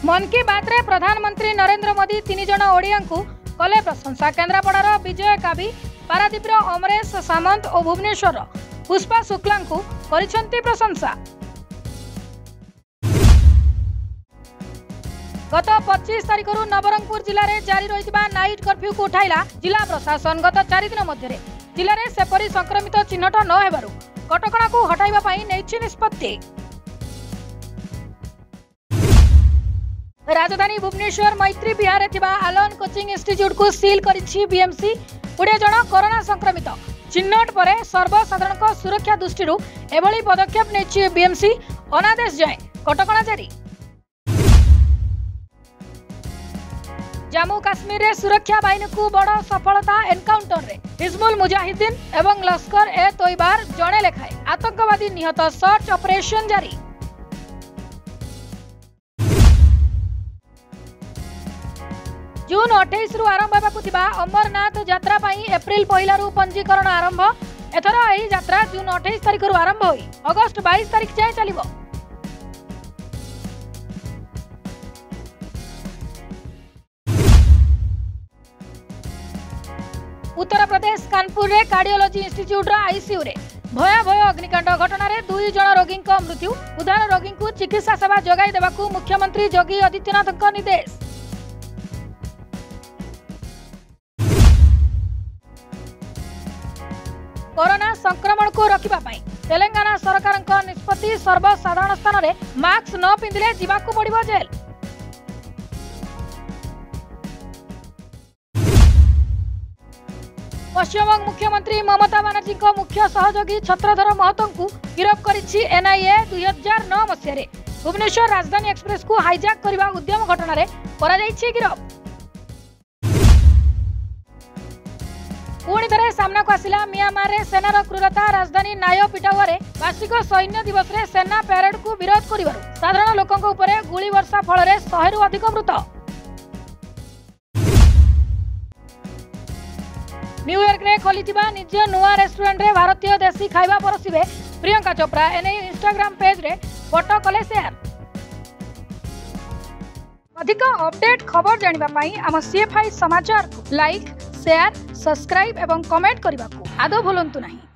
मन की बात रे प्रधानमंत्री नरेंद्र मोदी 3 जन ओडिया को कले प्रशंसा। केन्द्रापड़ार विजय काबी, पारादीपर अमरेश सामंत और भुवनेश्वर पुष्पा शुक्ला को करिसेंती प्रशंसा। गत 25 तारिख नवरंगपुर जिले में जारी रही नाइट कर्फ्यू को उठाइला जिला प्रशासन। गत 4 दिन मध्य जिले में सेपरी संक्रमित चिन्हट न हेबारु कटकणा को हटाइबा पई नेछि निष्पत्ति। राजधानी Bhubaneswar Maitri Vihar Allen coaching institute को सील करिछि बीएमसी। 20 जन कोरोना संक्रमित चिन्हट पर सर्वसाधारण सुरक्षा दृष्टि एभली पदक्षेप नेछि बीएमसी। अनादेश जाए कटकणा जारी। जम्मू काश्मीर रे सुरक्षा बाहिनी को बड़ सफलता। एनकाउंटर रे हिजबुल मुजाहिदीन एवं लश्कर ए तोयबार जणे लेखाए आतंकवादी निहत। सर्च ऑपरेशन जारी। जून 28 रु आरंभ होगा अमरनाथ यात्रा एप्रिल 1 रु पंजीकरण आरंभ। एथर यह यात्रा जून 28 तारिख रु आरंभ होई अगस्त 22 तारिख जाए चलिबो। उत्तर प्रदेश कानपुर रे कार्डियोलॉजी इंस्टीट्यूट आईसीयू रे भयावह अग्निकांड घटना रे 2 जन रोगी मृत्यु। उद्धार रोगी को चिकित्सा सेवा जगाई देबाकू मुख्यमंत्री योगी आदित्यनाथ निर्देश। कोरोना संक्रमण को रोकबा पई तेलंगाना सरकार निष्पत्ति। सर्वसाधारण स्थान में मास्क न पिंधिले जीवाकू पड़िबो जेल। पश्चिमबंग मुख्यमंत्री ममता बनर्जी मुख्य सहयोगी छत्रधर महतो को गिरफ्त करिछि एनआईए। 2009 मसीह भुवनेश्वर राजधानी एक्सप्रेस को हाईजैक करने उद्यम घटना रे करा जाइछि गिरफ्त। पुणी थे सामना को आसिला म्यांमार रे सेनार क्रूरता। राजधानी नायपिटावा रे वार्षिक सैन्य दिवस रे सेना पैरेड को विरोध करिबारु साधारण लोकंक उपरे गुली वर्षा फल 100 रु अधिक मृत। न्यूयॉर्क रे खोलिथिबा निज नुआ रेस्टोरेंट रे भारतीय देशी खाइबा परसिबे प्रियंका चोप्रा। एने इंस्टाग्राम पेज रे फोटो कले शेयर। अधिक अपडेट खबर जानिबा पई हम CFI समाचार लाइक शेयर सब्सक्राइब एवं कमेंट करने को आदौ भूलु नहीं।